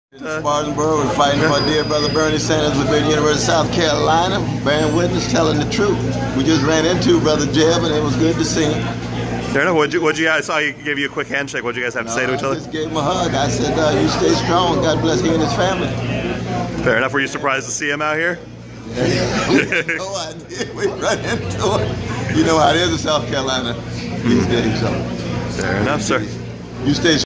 Spartanburg was fighting for our dear brother Bernie Sanders with the University of South Carolina, bearing witness, telling the truth. We just ran into Brother Jeb, and it was good to see him. Fair enough. What'd you guys? I saw he gave you a quick handshake. What'd you guys have to say to each other? I just gave him a hug. I said, "You stay strong. God bless he and his family." Fair enough. Were you surprised to see him out here? We had no idea. We run into him. You know how it is in South Carolina these days. So. Fair enough, sir. You stay